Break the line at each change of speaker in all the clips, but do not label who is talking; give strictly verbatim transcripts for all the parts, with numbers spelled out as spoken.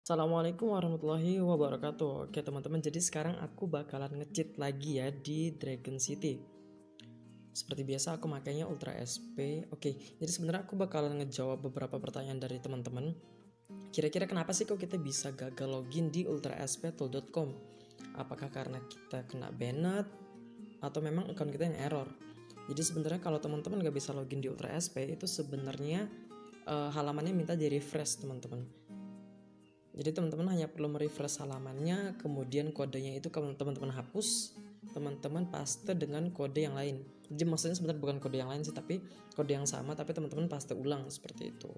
Assalamualaikum warahmatullahi wabarakatuh. Oke teman-teman, jadi sekarang aku bakalan nge-cheat lagi ya di Dragon City. Seperti biasa aku makainya Ultra S P. Oke, jadi sebenarnya aku bakalan ngejawab beberapa pertanyaan dari teman-teman. Kira-kira kenapa sih kok kita bisa gagal login di ultra s p tool dot com? Apakah karena kita kena banned atau memang account kita yang error? Jadi sebenarnya kalau teman-teman gak bisa login di Ultra S P itu sebenarnya uh, halamannya minta di refresh teman-teman. Jadi teman-teman hanya perlu merefresh halamannya, kemudian kodenya itu kalau teman-teman hapus, teman-teman paste dengan kode yang lain. Jadi maksudnya sebenarnya bukan kode yang lain sih, tapi kode yang sama tapi teman-teman paste ulang seperti itu.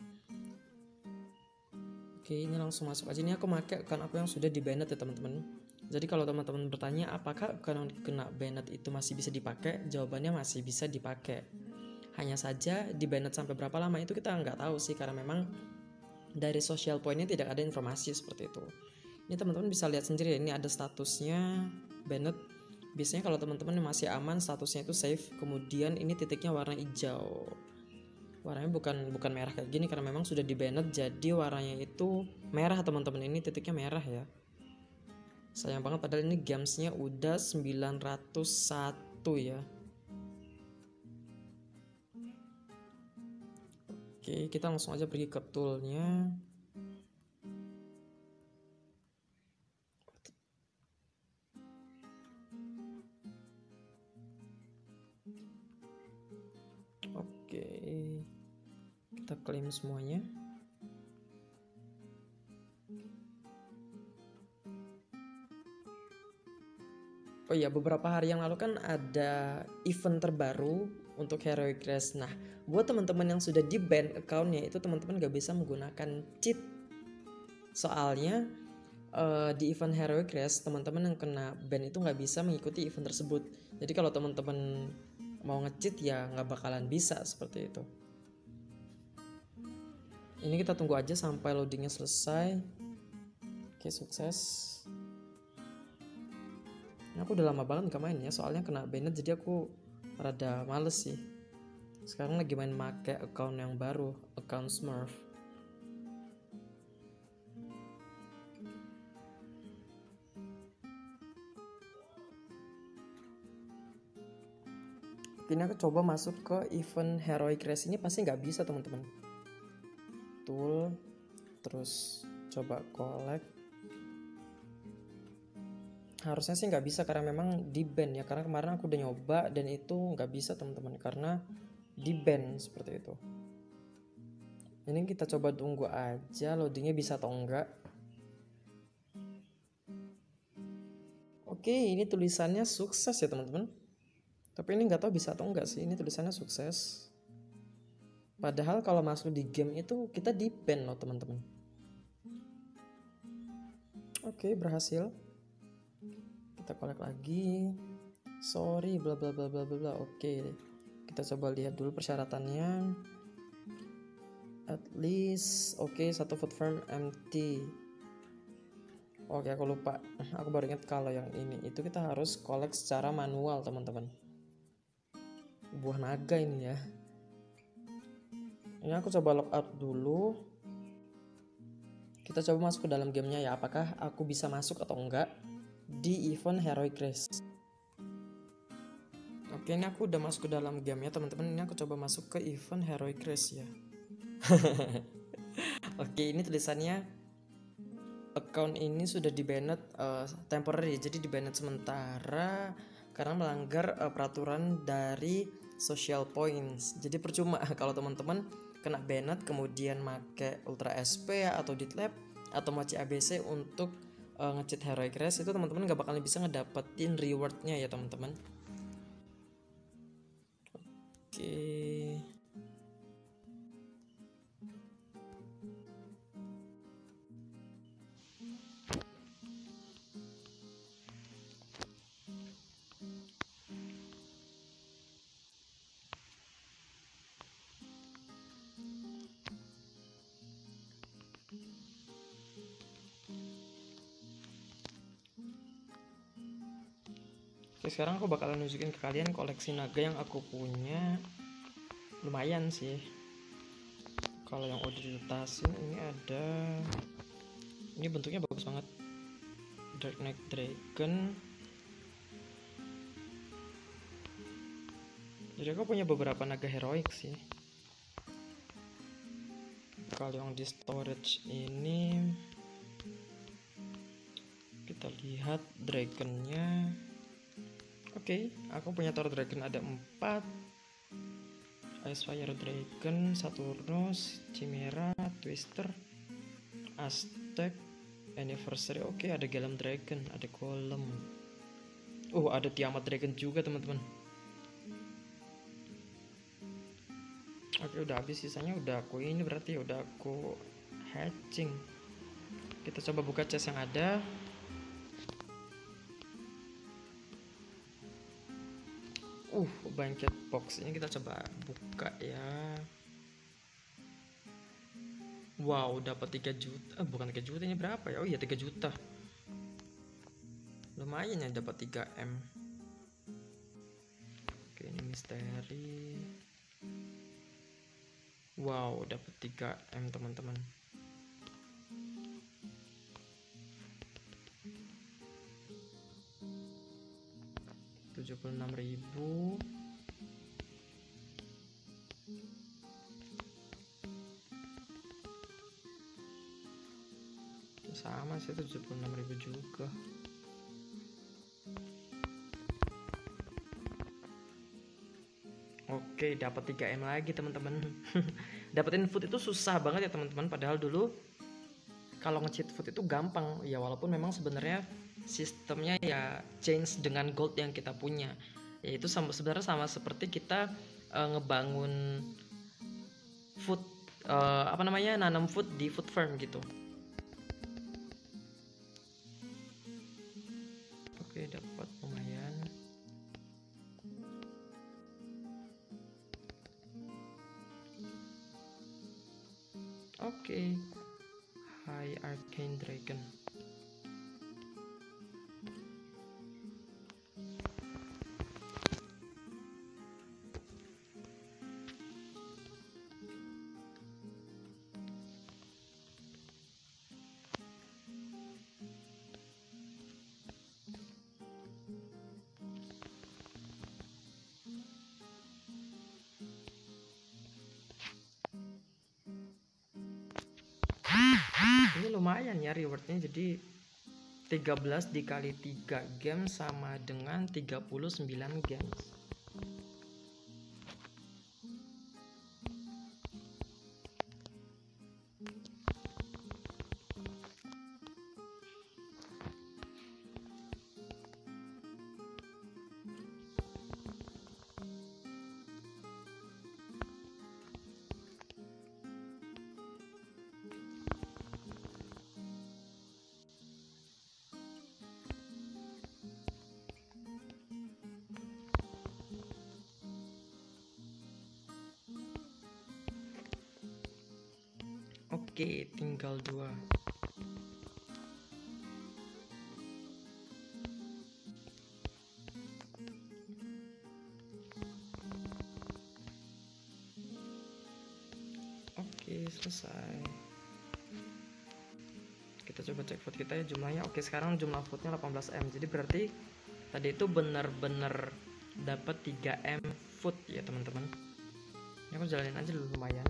Oke, ini langsung masuk aja. Ini aku pakai account aku yang sudah di banned ya teman-teman. Jadi kalau teman-teman bertanya apakah account kena banned itu masih bisa dipakai, jawabannya masih bisa dipakai. Hanya saja di banned sampai berapa lama itu kita nggak tahu sih, karena memang dari social point-nya tidak ada informasi seperti itu. Ini teman-teman bisa lihat sendiri ya, ini ada statusnya banned. Biasanya kalau teman-teman masih aman statusnya itu safe, kemudian ini titiknya warna hijau. Warnanya bukan bukan merah kayak gini karena memang sudah di banned, jadi warnanya itu merah teman-teman. Ini titiknya merah ya. Sayang banget padahal ini gamesnya udah sembilan ratus satu ya. Oke, kita langsung aja pergi ke toolnya. Oke, kita klaim semuanya. Oh iya, beberapa hari yang lalu kan ada event terbaru untuk Heroic Race. Nah, buat teman-teman yang sudah di ban accountnya itu teman-teman gak bisa menggunakan cheat. Soalnya uh, di event Heroic Race teman-teman yang kena ban itu gak bisa mengikuti event tersebut. Jadi kalau teman-teman mau nge-cheat ya gak bakalan bisa seperti itu. Ini kita tunggu aja sampai loadingnya selesai. Oke, sukses. Aku udah lama banget gak main ya, soalnya kena banned jadi aku rada males sih. Sekarang lagi main make account yang baru, account Smurf. Ini aku coba masuk ke event Heroic Race, ini pasti nggak bisa teman-teman. Tool, terus coba collect. Harusnya sih nggak bisa karena memang di ban ya, karena kemarin aku udah nyoba dan itu nggak bisa teman-teman karena di ban seperti itu. Ini kita coba tunggu aja loadingnya bisa atau enggak. Oke, ini tulisannya sukses ya teman-teman, tapi ini nggak tahu bisa atau enggak sih. Ini tulisannya sukses, padahal kalau masuk di game itu kita di ban loh teman-teman. Oke, berhasil. Kita collect lagi, sorry bla bla bla bla bla. Oke, kita coba lihat dulu persyaratannya. At least oke, satu food farm empty. Oke, aku lupa, aku baru ingat kalau yang ini itu kita harus collect secara manual teman-teman. Buah naga ini ya. Ini aku coba logout dulu. Kita coba masuk ke dalam gamenya ya, apakah aku bisa masuk atau enggak di event Heroic Race. Oke, ini aku udah masuk ke dalam game ya teman-teman. Ini aku coba masuk ke event Heroic Race ya. Oke, ini tulisannya account ini sudah di banned uh, temporary, jadi di banned sementara karena melanggar uh, peraturan dari social points. Jadi percuma kalau teman-teman kena banned kemudian make Ultra S P atau Ditlab atau Mochi A B C untuk Uh, nge-cheat Heroic Race, itu teman-teman gak bakalan bisa ngedapetin rewardnya ya teman-teman. Oke. Oke, sekarang aku bakalan nunjukin ke kalian koleksi naga yang aku punya. Lumayan sih. Kalau yang udah ditutasin ini ada Ini bentuknya bagus banget. Dark Knight Dragon. Jadi aku punya beberapa naga heroik sih. Kalau yang di storage ini kita lihat dragonnya. Oke, okay, aku punya Thor Dragon ada empat. Icefire Dragon, Saturnus, Chimera, Twister, Aztec, Anniversary. Oke, okay, ada Golem Dragon, ada Golem. Oh, ada Tiamat Dragon juga teman-teman. Oke, okay, udah habis, sisanya udah aku ini berarti udah aku hatching. Kita coba buka chest yang ada. Uh, blanket box ini kita coba buka ya. Wow, dapat tiga juta. Eh, bukan tiga juta, ini berapa ya? Oh iya, tiga juta. Lumayan ya dapat tiga M. Oke, ini misteri. Wow, dapat tiga M teman-teman. tujuh puluh enam ribu. Sama sih, tujuh puluh enam ribu juga. Oke, dapat tiga M lagi teman-teman. Dapetin food itu susah banget ya teman-teman, padahal dulu kalau nge-cheat food itu gampang ya, walaupun memang sebenarnya sistemnya ya change dengan gold yang kita punya. Yaitu sama, sebenarnya sama seperti kita uh, ngebangun food uh, apa namanya nanam food di food farm gitu. Oke, dapat lumayan. Oke, High Arcane Dragon. Ini lumayan ya rewardnya, jadi tiga belas dikali tiga game sama dengan tiga puluh sembilan games. Oke, tinggal dua. Oke, selesai. Kita coba cek food kita ya jumlahnya. Oke, sekarang jumlah foodnya delapan belas M. Jadi berarti tadi itu bener-bener dapat tiga M food ya teman-teman. Ini aku jalanin aja dulu lumayan.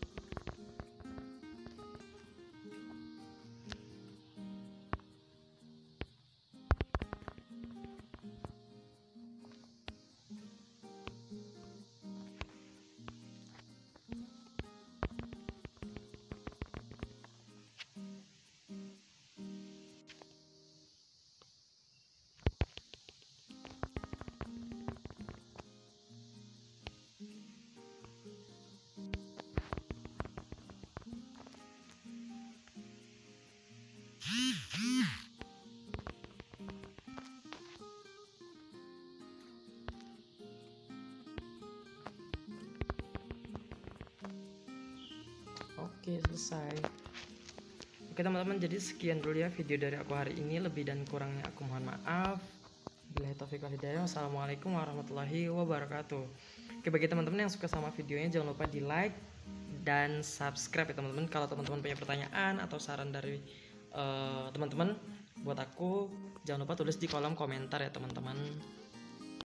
Oke, selesai. Oke teman-teman, jadi sekian dulu ya video dari aku hari ini. Lebih dan kurangnya aku mohon maaf. Billahi taufiq wal hidayah. Wassalamualaikum warahmatullahi wabarakatuh. Oke, bagi teman-teman yang suka sama videonya jangan lupa di like dan subscribe ya teman-teman. Kalau teman-teman punya pertanyaan atau saran dari Eh, teman-teman, buat aku jangan lupa tulis di kolom komentar ya teman-teman.